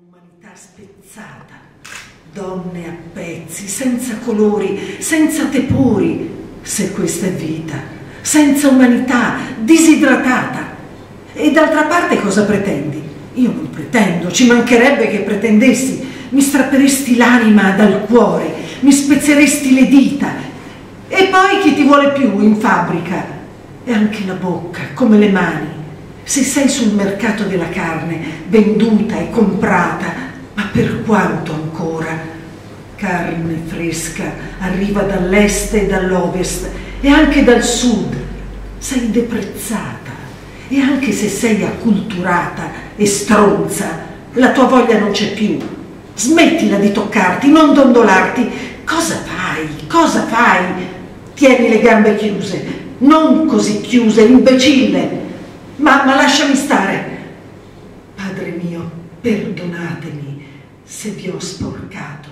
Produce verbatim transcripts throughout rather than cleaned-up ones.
Un'umanità spezzata, donne a pezzi, senza colori, senza tepori, se questa è vita, senza umanità, disidratata. E d'altra parte cosa pretendi? Io non pretendo, ci mancherebbe che pretendessi, mi strapperesti l'anima dal cuore, mi spezzeresti le dita. E poi chi ti vuole più in fabbrica? E anche la bocca, come le mani. Se sei sul mercato della carne, venduta e comprata, ma per quanto ancora? Carne fresca arriva dall'est e dall'ovest e anche dal sud. Sei deprezzata e anche se sei acculturata e stronza, la tua voglia non c'è più. Smettila di toccarti, non dondolarti. Cosa fai? Cosa fai? Tieni le gambe chiuse, non così chiuse, imbecille. Ma, ma lasciami stare. Padre mio, perdonatemi se vi ho sporcato.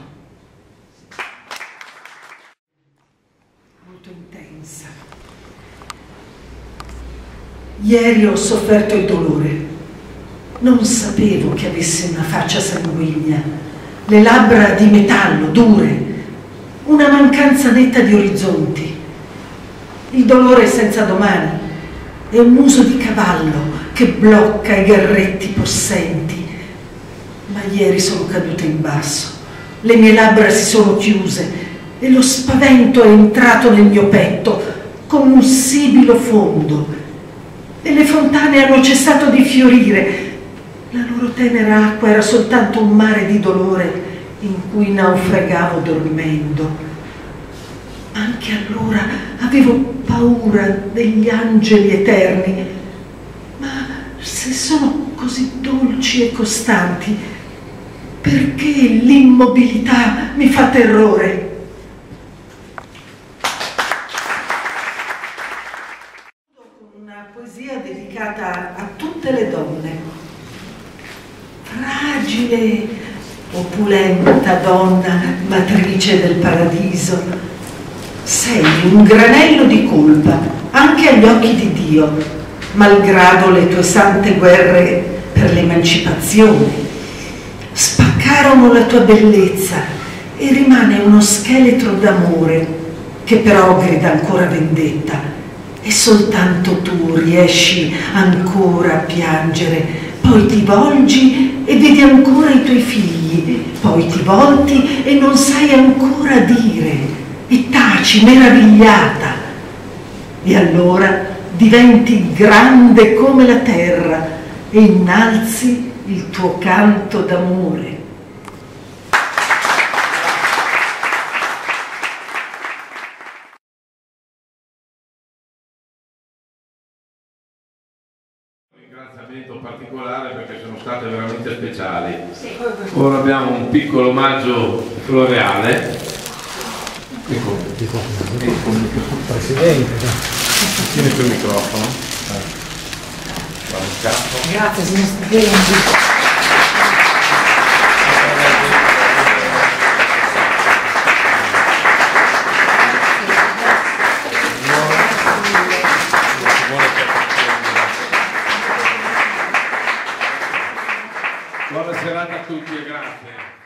Molto intensa. Ieri ho sofferto il dolore. Non sapevo che avesse una faccia sanguigna, le labbra di metallo, dure, una mancanza netta di orizzonti. Il dolore senza domani. È un muso di cavallo che blocca i garretti possenti. Ma ieri sono caduta in basso, le mie labbra si sono chiuse e lo spavento è entrato nel mio petto con un sibilo fondo. E le fontane hanno cessato di fiorire. La loro tenera acqua era soltanto un mare di dolore in cui naufragavo dormendo. Anche allora avevo paura degli angeli eterni, ma se sono così dolci e costanti, perché l'immobilità mi fa terrore? Una poesia dedicata a tutte le donne. Fragile, opulenta donna, matrice del paradiso, sei un granello di colpa, anche agli occhi di Dio, malgrado le tue sante guerre per l'emancipazione. Spaccarono la tua bellezza e rimane uno scheletro d'amore che però grida ancora vendetta. E soltanto tu riesci ancora a piangere, poi ti volgi e vedi ancora i tuoi figli, poi ti volti e non sai ancora dire. E taci meravigliata, e allora diventi grande come la terra e innalzi il tuo canto d'amore. Un ringraziamento particolare perché sono state veramente speciali. Ora abbiamo un piccolo omaggio floreale. Ecco, Presidente. tieni il tuo microfono. Grazie, signor Studenti. Buona serata a tutti e grazie.